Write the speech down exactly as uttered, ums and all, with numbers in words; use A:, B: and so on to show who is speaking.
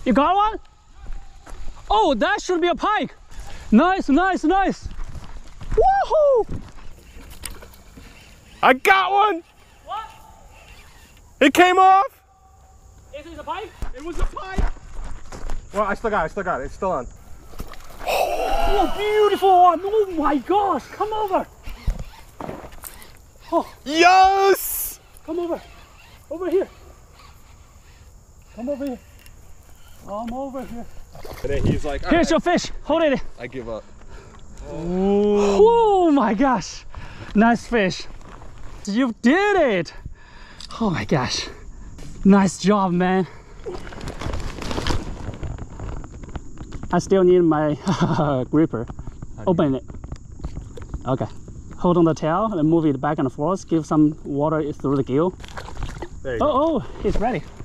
A: You got one? Oh, that should be a pike. Nice, nice, nice. Woohoo!
B: I got one!
A: What?
B: It came off!
A: Is it a pike?
B: It was a pike! Well, I still got it, I still got it. It's still on.
A: Oh, beautiful one! Oh my gosh! Come over! Oh,
B: Yes!
A: come over! Over here! Come over here! Come over here!
B: And then he's like,
A: Here's
B: right.
A: your fish! Hold it!
B: I give up.
A: Oh my gosh! Nice fish! You did it! Oh my gosh! Nice job, man! I still need my gripper. Open it. Okay. Hold on the tail and move it back and forth. Give some water through the gill.
B: There you
A: oh,
B: go.
A: oh, it's ready.